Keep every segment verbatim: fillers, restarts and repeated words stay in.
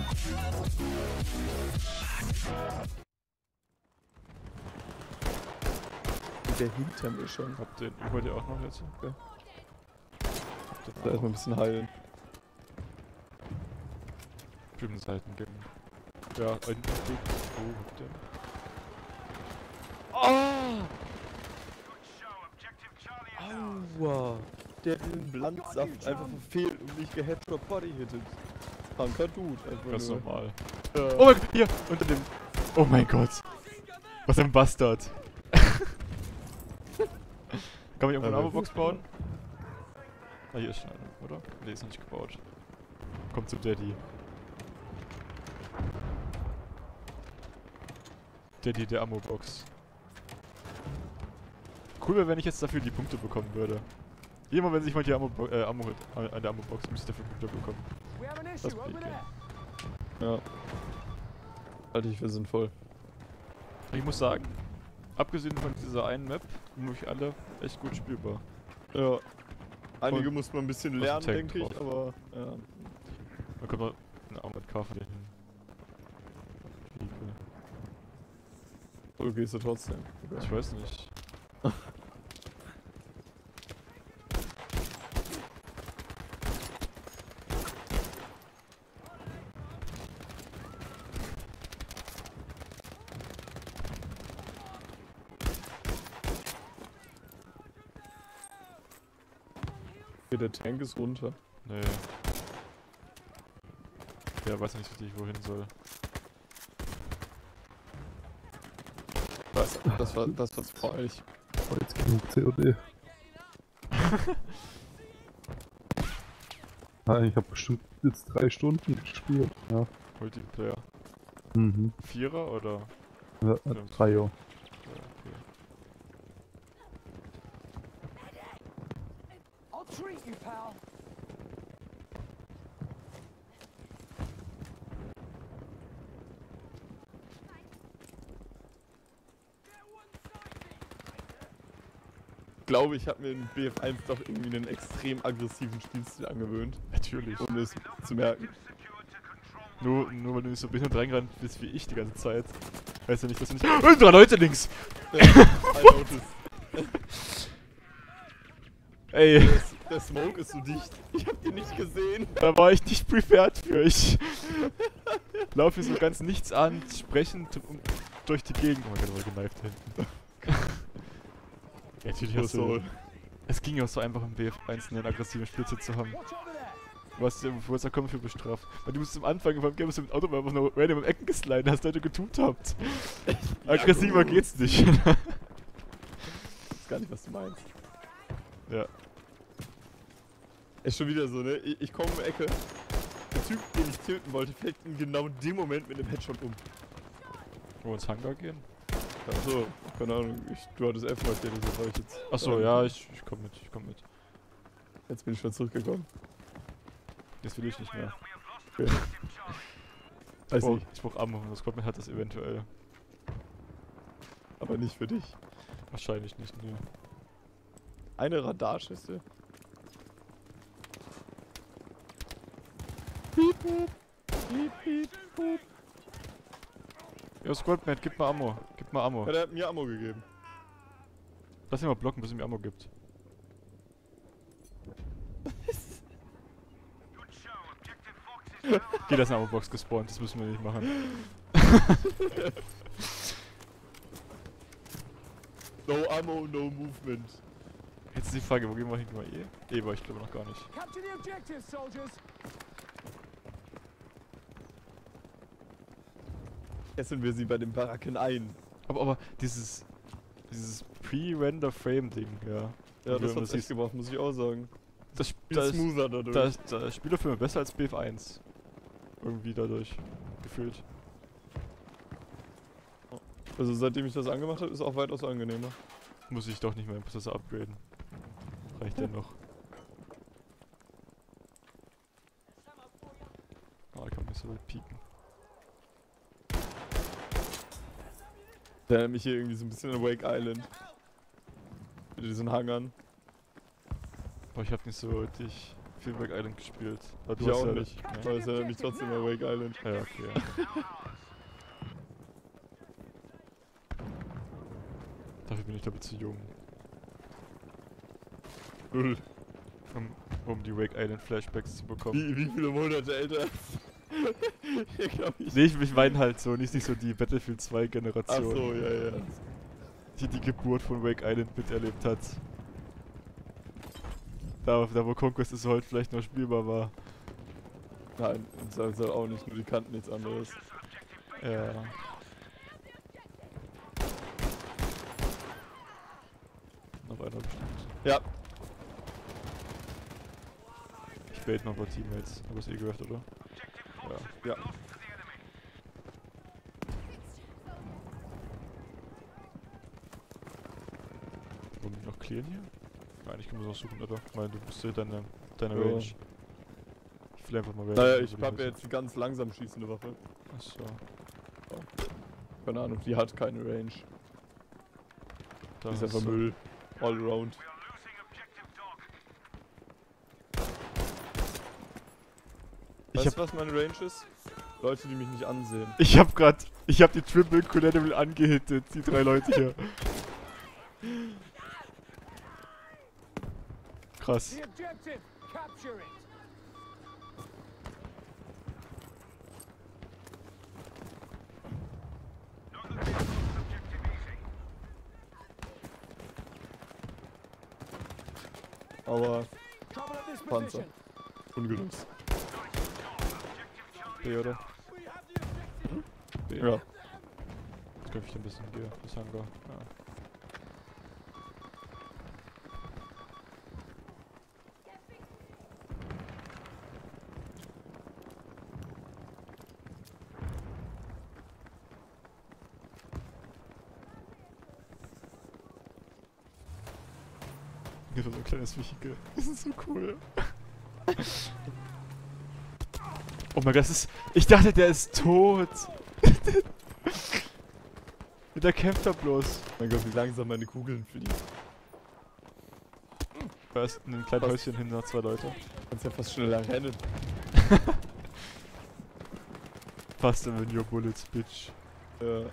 Der hinter mir schon. Habt ihr den über dir auch noch jetzt? Okay. Habt ihr Da erstmal ein bisschen heilen. Drüben Seiten geben. Ja, ein Weg. Wo habt ihr? Oh! Aua! Der hat den Landsaft einfach verfehlt und mich geheadshot bodyhittet. Kranker Dude, einfach Ganz nur. normal. Ja. Oh mein Gott, hier! Unter dem... Oh mein Gott! Was ein Bastard! Kann man irgendwo eine Aber Ammo-Box bauen? Ah, hier ist schon eine, oder? Ne, ist noch nicht gebaut. Kommt zu Daddy. Daddy der Ammo-Box. Cool wäre, wenn ich jetzt dafür die Punkte bekommen würde. Immer wenn sich mal die Ammo, äh, Ammo an der Ammo-Box, müsste ich dafür Punkte bekommen. Das bringt Ja. Halte ich für sinnvoll. Ich muss sagen, abgesehen von dieser einen Map, sind wirklich alle echt gut spielbar. Ja. Einige Und muss man ein bisschen was lernen, ein Tank denke ich, drauf. aber ja. Da kommt noch eine Armored Car von denen hin. Oder gehst du trotzdem? Ich weiß nicht. Okay, der Tank ist runter. Nee. Der weiß nicht richtig, wohin soll. Was? Das war das war's vor euch. Oh, jetzt genug C O D. Ah, ich habe bestimmt jetzt drei Stunden gespielt. Ja. Multiplayer. Mhm. Vierer oder? Ja, äh, drei Jahre. Ja, okay. I'll treat you, pal. Ich glaube, ich habe mir in B F eins doch irgendwie einen extrem aggressiven Spielstil angewöhnt, Natürlich. ohne es zu merken. Nur, nur weil du nicht so behindert reingerannt bist wie ich die ganze Zeit. Weißt du nicht, dass du nicht... Oh, drei Leute links! Ja, I noticed. Ey, Der, der Smoke ist so dicht. Ich hab den nicht gesehen. da war ich nicht prepared für. Ich laufe hier so ganz nichts an, sprechend um, durch die Gegend. Oh mein Gott, war geneift hinten. Ja, natürlich hast du... Es ging ja auch so einfach im B F eins einen aggressiven Spielstil zu haben. Watch over there. Du hast ja bevor es da kommt für bestraft. Weil du musst am Anfang beim Game mit dem Auto einfach nur random im Ecken geslidet, hast Leute getut habt. Aggressiver geht's nicht. Ich weiß gar nicht, was du meinst. Ja. Ist schon wieder so, ne? Ich, ich komme um die Ecke. Der Typ, den ich töten wollte, fällt in genau dem Moment mit dem Headshot um. Wollen wir ins Hangar gehen? Achso, keine Ahnung. Ich, du hattest F markiert, das war ich jetzt. Achso, ähm, ja, ich, ich komm mit, ich komm mit. Jetzt bin ich schon zurückgekommen. Das will ich nicht mehr. Okay. Ich Weiß brauch, nicht, ich brauch Ammo, das Squadman hat das eventuell. aber nicht für dich. Wahrscheinlich nicht, ne. Eine Radarschüsse. Piep, piep, piep, piep, piep. Ja, Squadman, gib mal Ammo, gib mal Ammo. Ja, der hat mir Ammo gegeben. Lass ihn mal blocken, bis er mir Ammo gibt. Okay, da ist eine Ammo-Box gespawnt, das müssen wir nicht machen. No Ammo, no movement. Jetzt ist die Frage, wo gehen wir hin? Mal E? E war ich glaube noch gar nicht. Capture the objectives, soldiers. Essen wir sie bei den Baracken ein. Aber, aber dieses, dieses Pre-Render-Frame-Ding, ja. Ja, Wie das man hat's das echt sieht. gebracht, muss ich auch sagen. Das, Viel das, smoother dadurch. das, das Spielerfilm besser als B F eins. Irgendwie dadurch. Gefühlt. Also seitdem ich das angemacht habe, ist es auch weitaus angenehmer. Muss ich doch nicht meinen Prozessor upgraden. Reicht ja noch. Ah, kann mich so weit pieken. Der erinnert mich hier irgendwie so ein bisschen an Wake Island. Mit diesen Hangern. Aber ich hab nicht so richtig viel Wake Island gespielt. Aber du Ich hast auch ja, nicht. Ja, Aber es erinnert mich trotzdem an Wake Island. ja okay. Ja. Dafür bin ich glaube ich zu jung. Null. Um, um die Wake Island Flashbacks zu bekommen. Wie, wie viele Monate älter? Hier glaub ich. Nee, ich, ich meine halt so, nicht, nicht so die Battlefield zwei Ach Generation, so, ja, ja. die die Geburt von Wake Island miterlebt hat. Da, da wo Conquest Assault vielleicht noch spielbar war. Nein, das soll auch nicht, nur die kannten nichts anderes. Ja. Noch einer bestimmt. Ja, Ich bait noch ein paar Teammates. Aber ist eh gehört, oder? Ja. ja. Wollen wir noch clearen hier? Nein, ich kann mir noch suchen, oder? Weil du bist ja deine, deine Ja. Range. Ich will einfach mal Range. Naja, also ich die hab ja Hose. jetzt die ganz langsam schießende Waffe. Achso. Keine Ahnung, die hat keine Range. Da Die ist hast einfach du- Müll. All around. Ich Weißt hab, du, was meine Range ist? Leute, die mich nicht ansehen. ich hab grad, ich hab die Triple Collateral angehittet, die drei Leute hier. Krass. The objective. Capture it. Aber Trouble at this Panzer. position. ungelöst. B, oder? B. Ja. Jetzt köpfe ich ein bisschen hier, das Hangar. Ja. Hier ist so ein kleines Vehikel. Das ist so cool. Oh mein Gott, das ist. Ich dachte, der ist tot. Der kämpft da bloß. Mein Gott, wie langsam meine Kugeln fliegen. Da ist ein kleines Was? Häuschen hinter noch zwei Leute. Kannst ja fast schneller rennen. Faster than your bullets, bitch. Ja.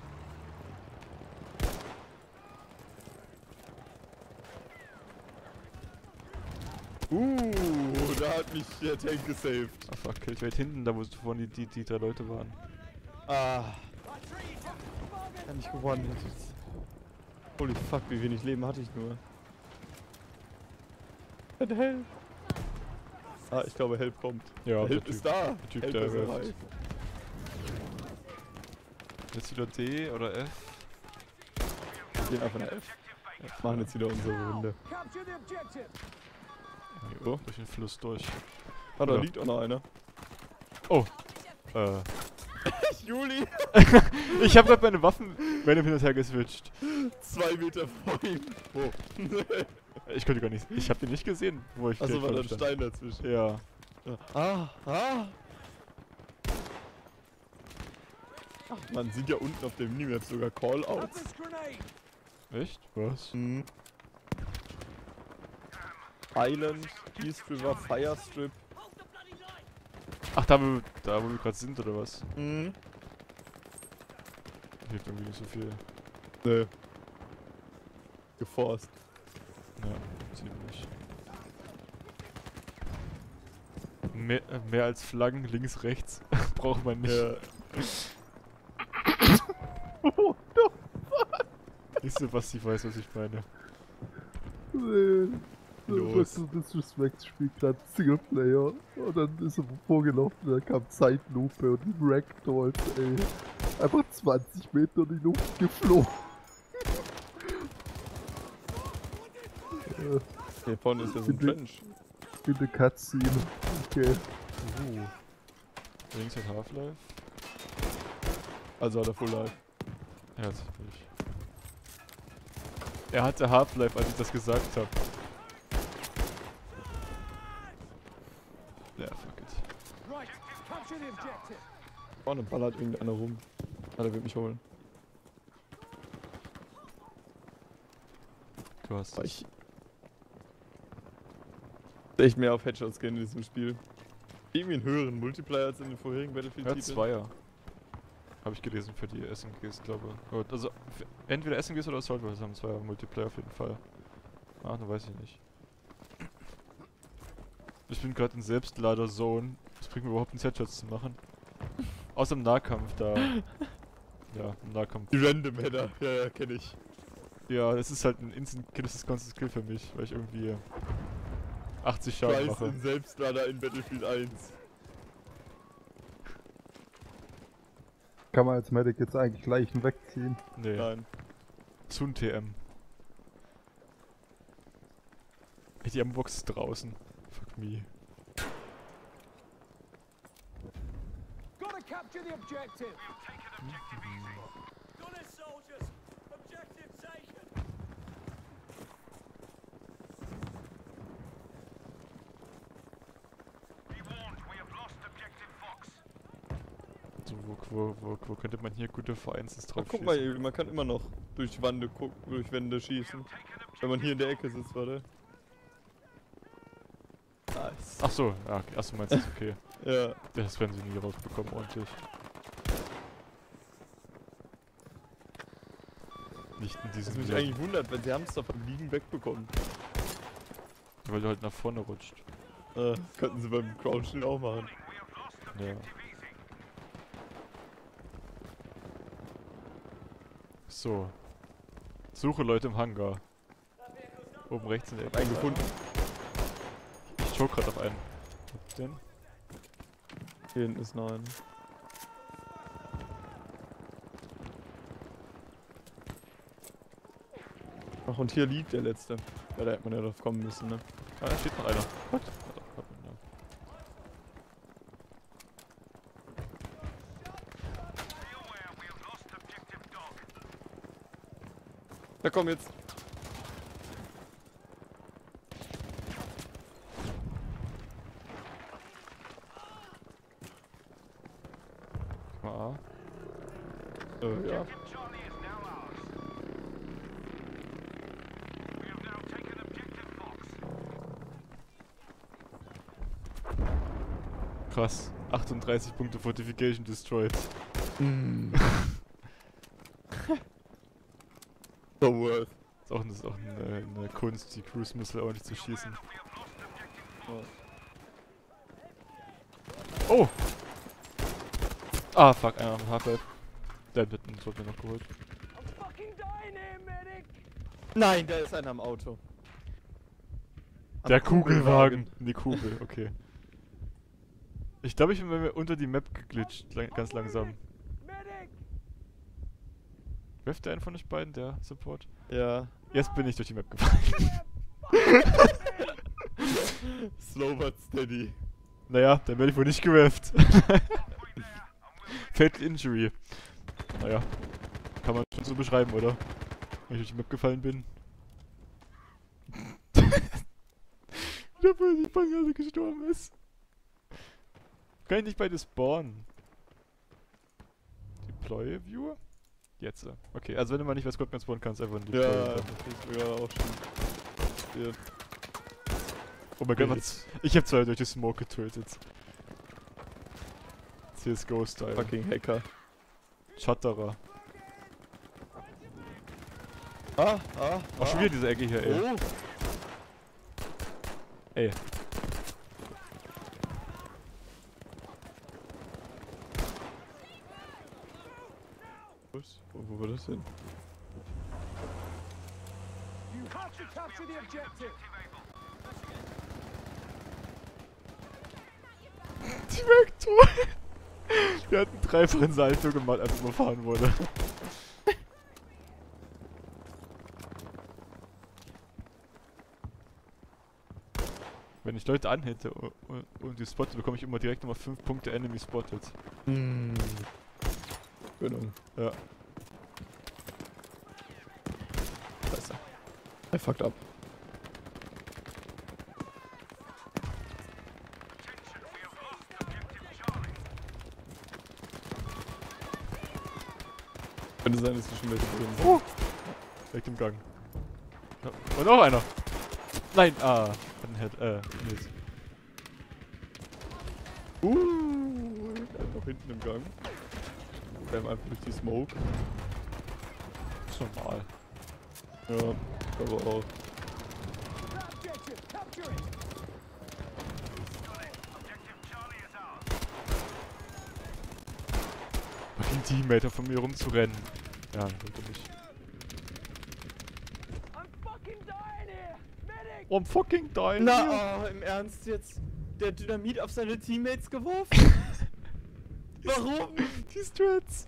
Uh, da hat mich der Tank gesaved. Ah fuck, ich werde hinten, da wo vorhin die, die, die drei Leute waren. Ah. Hab ich gewonnen. Holy fuck, wie wenig Leben hatte ich nur. And Help. Ah, ich glaube Help kommt. Ja, Help ist da. der Typ, Help der ist wirft. alive. Jetzt wieder D oder F? Wir gehen einfach nach F. Machen jetzt wieder unsere Runde. Capture the objective. Oh. Durch den Fluss durch. Ah, da Ja. liegt auch noch einer. Oh. Äh. Juli! Ich habe gerade meine Waffen random hin und her geswitcht. Zwei Meter vor ihm. Wo? Ich konnte gar nicht. Ich habe den nicht gesehen, wo ich Achso, direkt war da vor ein ihm stand. Stein dazwischen. Ja. Ah, ah! Ach, man sieht ja unten auf dem Minimap sogar Have Callouts. this grenade. Echt? Was? Mhm. Island, East River, Firestrip. Ach, da wo, da, wo wir gerade sind, oder was? Mhm. Hilft irgendwie nicht so viel. Nö. Geforst. Ja, ziemlich. Mehr, äh, mehr als Flaggen links, rechts braucht man nicht. Ja. Siehst du, was ich weiß, was ich meine. Nee. Los. Das Disrespect spielt gerade Singleplayer und dann ist er vorgelaufen, da kam Zeitlupe und die Ragdolls, ey. Einfach zwanzig Meter in die Luft geflogen. äh, Hier vorne ist ja so ein Bitte. Trench. in der Cutscene. Okay. Uh. Links hat Half-Life. Also hat er Full Life. Ja, ziemlich. Er hatte Half-Life, als ich das gesagt habe. Ja, fuck it. Right. Capture the objective. Vorne ballert irgendeiner rum. Ah, der wird mich holen. Du hast Aber es. ich. Echt mehr auf Headshots gehen in diesem Spiel. Irgendwie einen höheren Multiplayer als in den vorherigen Ja, Battlefield-Titeln. Zweier. Habe ich gelesen für die S M Gs, glaube ich. Also, für entweder S M Gs oder Assault Rifles haben Zweier Multiplayer auf jeden Fall. Ah, dann weiß ich nicht. Ich bin gerade in Selbstlader-Zone. Das bringt mir überhaupt nicht, Headshots zu machen. Außer im Nahkampf, da. Ja, im Nahkampf. Die Random Header, ja, ja, kenne ich. Ja, das ist halt ein Instant-Kill, das ist Constant Skill für mich, weil ich irgendwie achtzig Schaden Tries mache. in Selbstlader in Battlefield eins. Kann man als Medic jetzt eigentlich Leichen wegziehen? Nee, Nein. Zun T M. Ey, die Ammo-Box ist draußen. Fuck me. Gotta capture the objective. Got it, soldiers. Objective taken. So, wo, wo, wo, wo könnte man hier gute V eins Ach, drauf guck schießen? mal, man kann immer noch durch Wände gucken, durch Wände schießen. Wenn man hier in der Ecke sitzt, warte. Nice. Ach so, ja, okay. Achso, meinst du, ist okay. Ja. Das werden sie nie rausbekommen, ordentlich. Nicht in Was diesem mich Level, eigentlich wundert, wenn sie Hamster vom Liegen wegbekommen. weil du halt nach vorne rutscht. Äh, das könnten sie beim Crouchen auch machen. Ja. So. Suche Leute im Hangar. Oben rechts in der Ecke. Einen gefunden. Ich choke gerade auf einen. Habt ihr den? Hier hinten ist noch ein. Ach, und hier liegt der letzte. Ja, da hätte man ja drauf kommen müssen, ne? Ah, da steht noch einer. What? Hat auch grad einen, ja. Da komm jetzt. Mal A. Äh, ja. Krass. achtunddreißig Punkte Fortification destroyed. Mm. So worth. Ist auch, ist auch eine, eine Kunst, die Cruise Missile ordentlich zu schießen. Oh! Ah, fuck, einer am Half-Life. Der wird uns wird mir noch geholt. I'm fucking dying here, medic. Nein, da ist einer am Auto. Am Der Kugelwagen. Die Kugel, okay. Ich glaube, ich bin bei mir unter die Map geglitscht, lang, ganz langsam. Medic. Werft der einen von euch beiden, der Support? Ja. Jetzt bin ich durch die Map gefallen. Slow but steady. Naja, dann werde ich wohl nicht gerefft. Fatal Injury. Naja, kann man schon so beschreiben, oder? Wenn ich durch die Map gefallen bin. Der wohl die Bangade gestorben ist. Kann ich nicht beide spawnen? Deploy Viewer? Jetzt. äh. Okay, also wenn du mal nicht was Gott spawnen kannst, einfach ein Deploy. Ja, Viewer. das ist sogar auch schon. Ja. Oh mein Gott, was- ich hab zwei durch die Smoke getötet. C S G O-Style. Fucking Hacker. Chatterer. Ah, ah, Ach, schon wieder diese Ecke hier, ey. Oh. Ey. Was? Wo, wo war das denn? You have to capture the objective. Die Vektor! Wir hatten dreifachen Salto gemacht, als überfahren wurde. Wenn ich Leute anhätte und, und, und die spotte, bekomme ich immer direkt nochmal fünf Punkte Enemy Spotted. Hm. Genau. Ja. Scheiße. I fucked up. Könnte sein, dass die schon welche drin sind. Uh. Direkt im Gang. Ja. Und noch einer! Nein! Ah! Hat einen Head, äh, Nils. Uh, er ist noch hinten im Gang. Wir haben einfach durch die Smoke. Ist normal. Ja, aber auch. That objective! Capture it! Mach den Teammate von mir rumzurennen. Ja, wollte nicht. I'm fucking dying here! Medic! Oh, I'm fucking dying. Na, oh, im Ernst jetzt? Der Dynamit auf seine Teammates geworfen? Warum? Die Strats.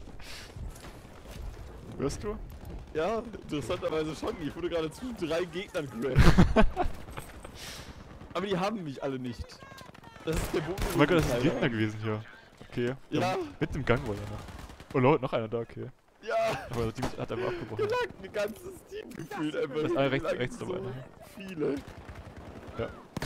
Hörst du? Ja, interessanterweise schon. Ich wurde gerade zwischen drei Gegnern gerasht. Aber die haben mich alle nicht. Das ist der Bogen. Oh mein Gott, das ist ein Gegner gewesen hier. Okay. Ja. Mit dem Gang war er noch. Oh, Lord, noch einer da, okay. Ja, Aber das Team hat einfach abgebrochen. hier lag ein ganzes Team gefühlt einfach. Das ist Hier rechts- lagen rechts so dabei, ne? viele. Ja.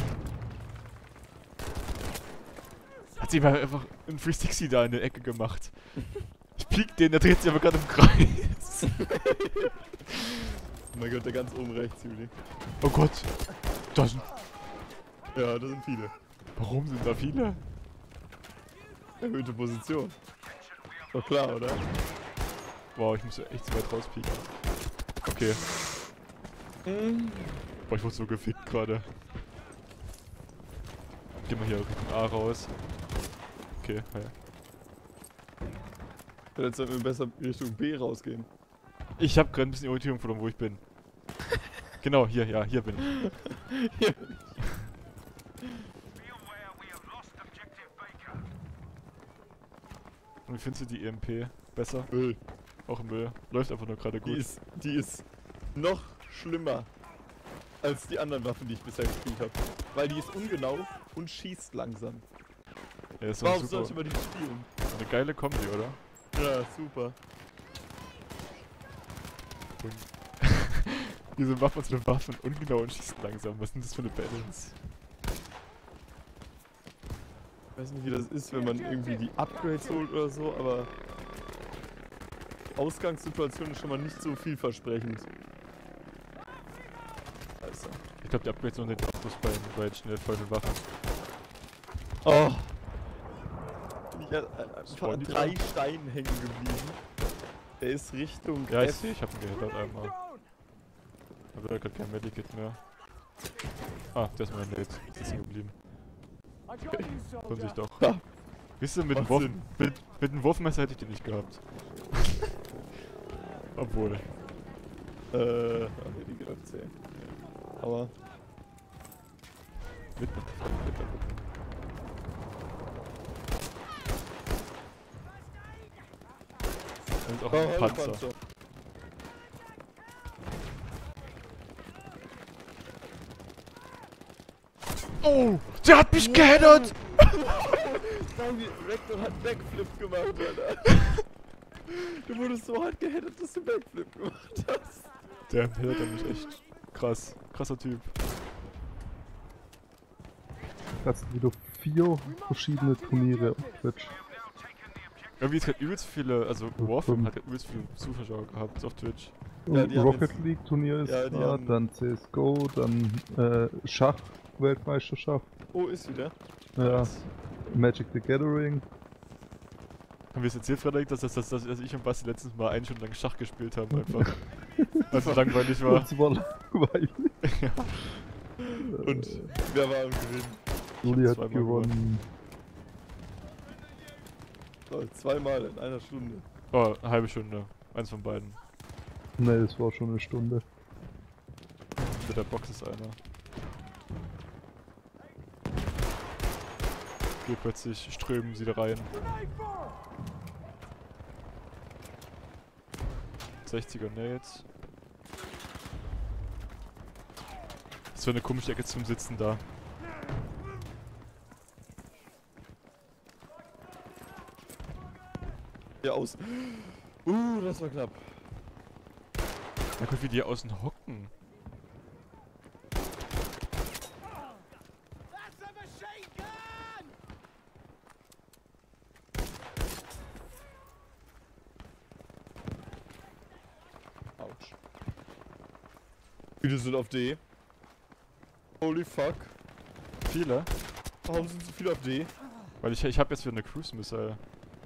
Hat sie mal einfach einen drei sechzig da in der Ecke gemacht. Ich piek den, der dreht sich aber gerade im Kreis. Oh mein Gott, der ganz oben rechts, Juli. Oh Gott. Da sind, Ja, da sind viele. warum sind da viele? Erhöhte Position. Doch klar, oder? Wow, ich muss ja echt zu weit rauspieken. Okay. Boah, ich wurde so gefickt gerade. Geh mal hier Richtung A raus. Okay, ja. Jetzt sollten wir besser Richtung B rausgehen. Ich hab gerade ein bisschen Orientierung verloren, wo ich bin. Genau, hier, ja, hier bin ich. Hier. Und wie findest du die E M P? Besser? Müll. Auch im Müll. Läuft einfach nur gerade Die gut. ist, die ist noch schlimmer als die anderen Waffen, die ich bisher gespielt habe. Weil die ist ungenau und schießt langsam. Ja, ist doch Warum super. sollte man die spielen? Eine geile Kombi, oder? Ja, super. Und diese Waffe ist eine Waffe und ungenau und schießt langsam. Was ist denn das für eine Balance? Ich weiß nicht, wie das ist, wenn man irgendwie die Upgrades holt oder so, aber die Ausgangssituation ist schon mal nicht so vielversprechend. Also. Ich glaube, die Upgrades sind nicht bloß bei, bei schnell vollen Waffen. Oh! Bin ich an, an, einfach Spawnen an die drei da? Steinen hängen geblieben. Der ist Richtung Ja, ich F. sehe, ich hab ihn gehittet einmal. Thrown! Aber da gerade kein Medikit mehr. Ah, der ist mein Nate. Ist sitzen geblieben. I got you, Tun sich soldier! doch. Ja. Wisst ihr, mit dem, Macht Wurf, Sinn. mit, mit dem Wurfmesser hätte ich den nicht gehabt. Obwohl. Äh, ah, nee, die geht auf C. Aber. Mit dem mit der Wurf. Das ist auch Oh, ein hallo, Panzer. Panzer. Oh! Der hat mich geheddert! Nein, die Rector hat Backflip gemacht, Alter. Du wurdest so hart geheadet, dass du Backflip gemacht hast. Der heddert mich echt krass. Krasser Typ. Das sind wieder vier verschiedene Turniere auf Twitch. Irgendwie ist gerade übelst viele, also Warframe hat gerade übelst viele Zuschauer gehabt auf Twitch. Ja, die haben Rocket jetzt- League Turnier ist Ja, die da, haben- dann C S G O, dann äh, Schach, Weltmeisterschaft, Oh, ist wieder. ja, Magic the Gathering. Haben wir es erzählt, Frederik, dass, dass, dass, dass ich und Basti letztens mal eine Stunde lang Schach gespielt haben, einfach. Weil es so langweilig war. Und es war langweilig. Ja. Und wer war am Gewinn? Juli hat zweimal gewonnen. Oh, zweimal in einer Stunde. Oh, eine halbe Stunde. Eins von beiden. Ne, es war schon eine Stunde. Mit der Box ist einer. Hier plötzlich strömen sie da rein. Grenade fire! sechziger Nades. Das ist so eine komische Ecke zum Sitzen da. Hier aus. Uh, das war knapp. Na gut, wie die außen hocken. That's a machine gun! Autsch. Viele sind auf D. Holy fuck. viele? Warum sind so viele auf D? Weil ich, ich habe jetzt wieder eine Cruise Missile.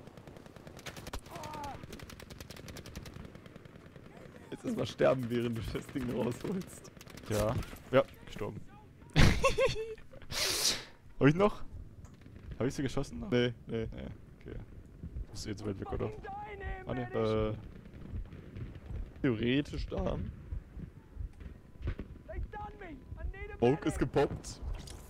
Jetzt erstmal sterben, während du das Ding rausholst. Ja. Ja, gestorben. Hab ich noch? Hab ich sie geschossen noch? Nee, nee. Nee, okay. Bist du jetzt weit weg, oder? Fucking dying here, Ah, ne. medic. Äh. Theoretisch da. They done me. I need a Smoke medic. ist gepoppt.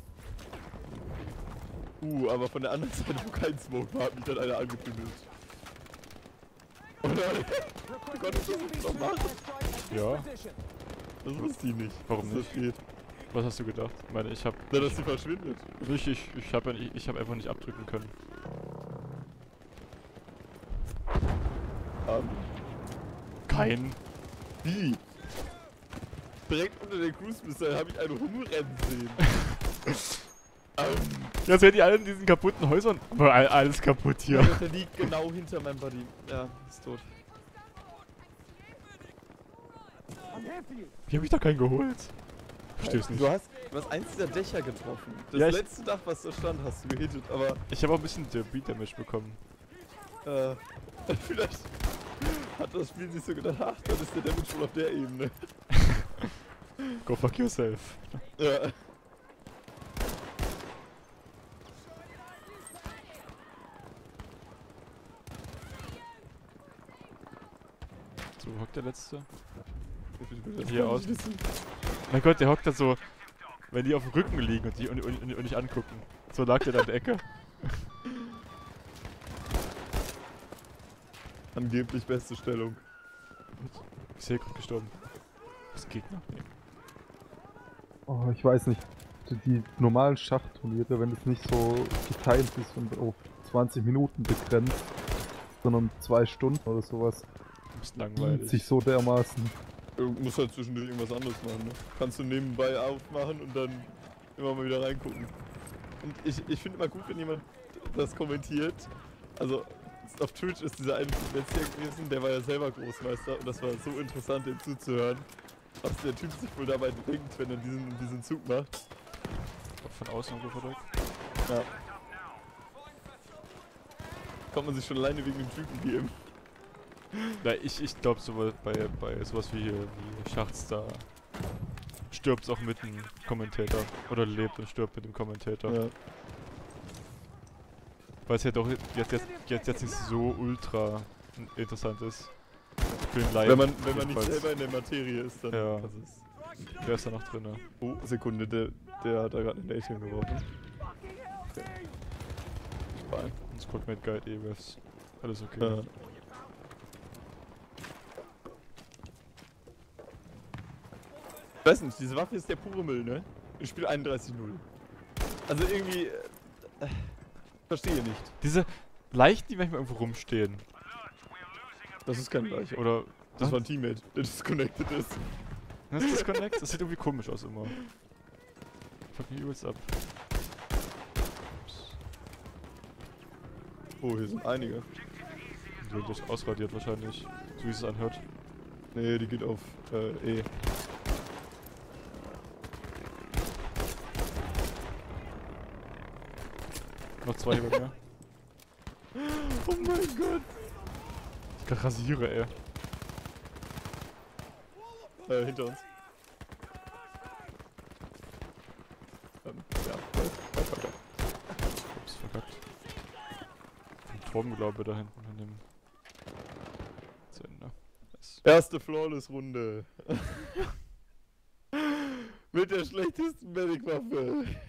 Uh, aber von der anderen Seite, wo kein Smoke war, hat mich dann einer angepimmelt. Oh nein, Gott, das ist doch machen. Ja. Das wusste ich nicht. Warum dass nicht? Das geht. Was hast du gedacht? Ich meine, ich hab... Na, dass sie verschwindet. Ich, ich, ich hab, ja nicht- ich hab einfach nicht abdrücken können. Ähm, Kein. wie? Direkt unter der Cruise Missile habe ich einen rumrennen sehen. ähm, Jetzt werden die alle in diesen kaputten Häusern... Boah, all- alles kaputt hier. ja. Der liegt genau hinter meinem Buddy. Ja, ist tot. I'm here for you. Wie hab ich da keinen geholt? Versteh's nicht. Du hast, du hast eins dieser Dächer getroffen. Das Ja, ich- letzte Dach, was da stand, hast du gehittet, aber Ich habe auch ein bisschen Beat Damage bekommen. äh, vielleicht hat das Spiel sich so gedacht, ach, dann ist der Damage wohl auf der Ebene. Go fuck yourself. Ja. So, wo hockt der letzte? Das Hier kann aus. ich wissen. Mein Gott, der hockt da so, wenn die auf dem Rücken liegen und, die, und, und, und, und nicht angucken. So lag der da in der Ecke. Angeblich beste Stellung. Ich sehe gerade gestorben. Was Gegner? Nee. Oh, ich weiß nicht. Die, die normalen Schachturniere, wenn es nicht so getimt ist und auf zwanzig Minuten begrenzt, sondern zwei Stunden oder sowas, Ein bisschen zieht langweilig. sich so dermaßen. Du musst halt zwischendurch irgendwas anderes machen, ne? Kannst du nebenbei aufmachen und dann immer mal wieder reingucken. Und ich, ich finde immer gut, wenn jemand das kommentiert. Also, auf Twitch ist dieser eine Metzger gewesen, der war ja selber Großmeister und das war so interessant, dem zuzuhören. Was der Typ sich wohl dabei denkt, wenn er diesen, diesen Zug macht. Von außen irgendwo verdrückt. Ja. Kommt man sich schon alleine wegen dem Typen geben. Na, ich, ich glaube so bei, bei sowas wie, wie Schachtstar stirbt auch mit dem Kommentator. Oder lebt und stirbt mit dem Kommentator. Ja. Weil es ja doch jetzt, jetzt, jetzt, jetzt nicht so ultra interessant ist. Für den Laien Wenn man, wenn man nicht jedenfalls. selber in der Materie ist, dann Ja. das ist. Wer ist da noch drin? Oh, Sekunde, der, der hat da gerade eine Nation geworfen. Fucking help me. Fein. Und Squadmate Guide, E W Fs. Alles okay. Ja. Ich weiß nicht, diese Waffe ist der pure Müll, ne? Ich spiele einunddreißig null. Also irgendwie. Äh, äh, verstehe nicht. Diese Leichen, die manchmal irgendwo rumstehen. Das ist kein Gleiche. Oder. Das Was? war ein Teammate, der disconnected ist. Das ist Disconnect? Das sieht irgendwie komisch aus immer. Fuck mich übelst ab. Ups. Oh, hier sind einige. Die sind durch ausradiert wahrscheinlich. So wie es anhört. Nee, die geht auf äh, E. Noch zwei hier bei mir. Oh mein Gott. Ich rasiere, ey. Äh, hinter uns. Ähm, ja, voll, voll, voll, voll. Ups, verkackt. Ein Turm, glaube ich, da hinten an dem. Zu Ende. Nice. Erste Flawless-Runde. Mit der schlechtesten Medic-Waffe.